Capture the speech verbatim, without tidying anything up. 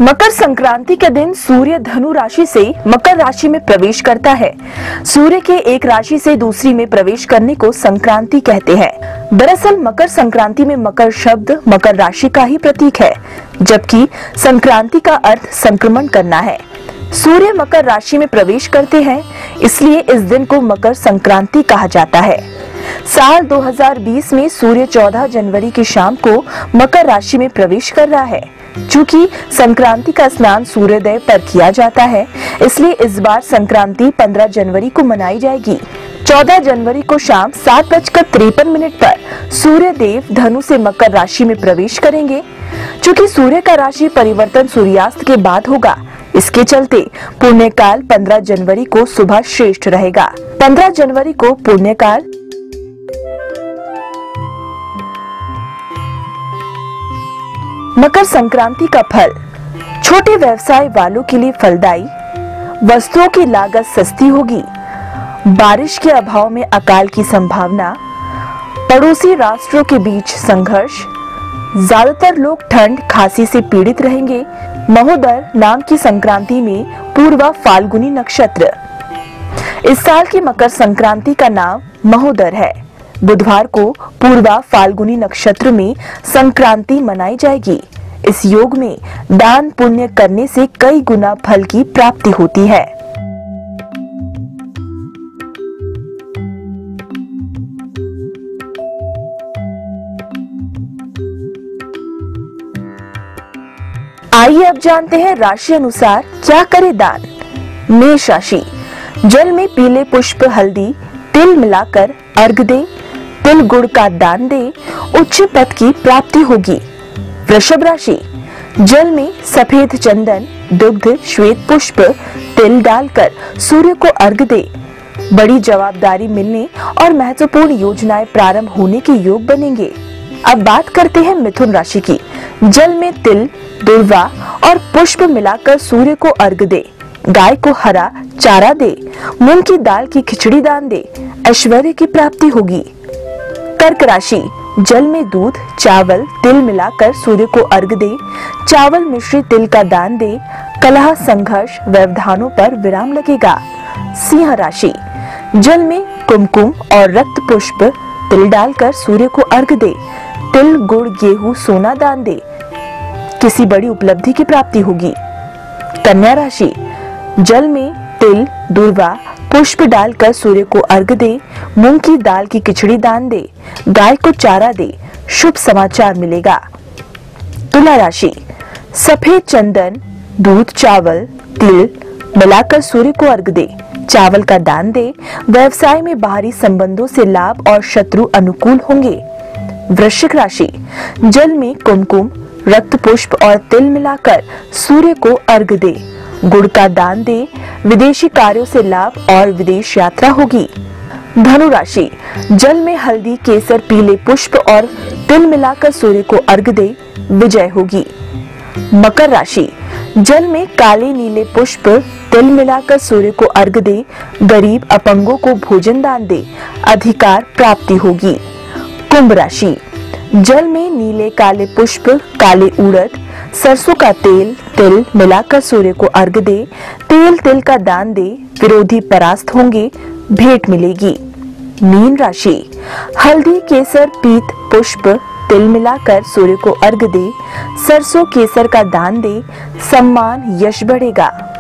मकर संक्रांति के दिन सूर्य धनु राशि से मकर राशि में प्रवेश करता है। सूर्य के एक राशि से दूसरी में प्रवेश करने को संक्रांति कहते हैं। दरअसल मकर संक्रांति में मकर शब्द मकर राशि का ही प्रतीक है, जबकि संक्रांति का अर्थ संक्रमण करना है। सूर्य मकर राशि में प्रवेश करते हैं, इसलिए इस दिन को मकर संक्रांति कहा जाता है। साल दो हज़ार बीस में सूर्य चौदह जनवरी की शाम को मकर राशि में प्रवेश कर रहा है। चूंकि संक्रांति का स्नान सूर्योदय पर किया जाता है, इसलिए इस बार संक्रांति पंद्रह जनवरी को मनाई जाएगी। चौदह जनवरी को शाम सात बजकर तिरपन मिनट पर सूर्य देव धनु से मकर राशि में प्रवेश करेंगे। चूंकि सूर्य का राशि परिवर्तन सूर्यास्त के बाद होगा, इसके चलते पुण्यकाल पंद्रह जनवरी को सुबह श्रेष्ठ रहेगा। पंद्रह जनवरी को पुण्यकाल मकर संक्रांति का फल छोटे व्यवसाय वालों के लिए फलदायी। वस्तुओं की लागत सस्ती होगी। बारिश के अभाव में अकाल की संभावना। पड़ोसी राष्ट्रों के बीच संघर्ष। ज्यादातर लोग ठंड खांसी से पीड़ित रहेंगे। महोदर नाम की संक्रांति में पूर्वा फाल्गुनी नक्षत्र। इस साल की मकर संक्रांति का नाम महोदर है। बुधवार को पूर्वा फाल्गुनी नक्षत्र में संक्रांति मनाई जाएगी। इस योग में दान पुण्य करने से कई गुना फल की प्राप्ति होती है। आइए अब जानते हैं राशि अनुसार क्या करे दान। मेष राशि, जल में पीले पुष्प हल्दी तिल मिलाकर अर्घ दे। तिल गुड़ का दान दे, उच्च पद की प्राप्ति होगी। वृषभ राशि, जल में सफेद चंदन दुग्ध श्वेत पुष्प तिल डालकर सूर्य को अर्घ दे। बड़ी जवाबदारी मिलने और महत्वपूर्ण योजनाएं प्रारंभ होने के योग बनेंगे। अब बात करते हैं मिथुन राशि की। जल में तिल दुर्वा और पुष्प मिलाकर सूर्य को अर्घ दे। गाय को हरा चारा दे। मूंग की दाल की खिचड़ी दान दे। ऐश्वर्य की प्राप्ति होगी। कर्क राशि, जल में दूध चावल तिल मिलाकर सूर्य को अर्घ दे। चावल मिश्रित तिल का दान दे। कलह संघर्ष व्यवधानों पर विराम लगेगा। सिंह राशि, जल में कुमकुम और रक्त पुष्प तिल डालकर सूर्य को अर्घ दे। तिल गुड़ गेहूं सोना दान दे। किसी बड़ी उपलब्धि की प्राप्ति होगी। कन्या राशि, जल में तिल दूर्वा पुष्प डालकर सूर्य को अर्घ दे। मूंग की दाल की खिचड़ी दान दे। गाय को चारा दे। शुभ समाचार मिलेगा। तुला राशि, सफेद चंदन दूध चावल तिल मिलाकर सूर्य को अर्घ दे। चावल का दान दे। व्यवसाय में बाहरी संबंधों से लाभ और शत्रु अनुकूल होंगे। वृश्चिक राशि, जल में कुमकुम रक्त पुष्प और तिल मिलाकर सूर्य को अर्घ दे। गुड़ का दान दे। विदेशी कार्यों से लाभ और विदेश यात्रा होगी। धनु राशि, जल में हल्दी केसर पीले पुष्प और तिल मिलाकर सूर्य को अर्घ दे। विजय होगी। मकर राशि, जल में काले नीले पुष्प तिल मिलाकर सूर्य को अर्घ दे। गरीब अपंगों को भोजन दान दे। अधिकार प्राप्ति होगी। कुंभ राशि, जल में नीले काले पुष्प काले उड़द सरसों का तेल तिल मिलाकर सूर्य को अर्घ दे। तेल तिल का दान दे। विरोधी परास्त होंगे। भेंट मिलेगी। मीन राशि, हल्दी केसर पीत पुष्प तिल मिलाकर सूर्य को अर्घ दे। सरसों केसर का दान दे। सम्मान यश बढ़ेगा।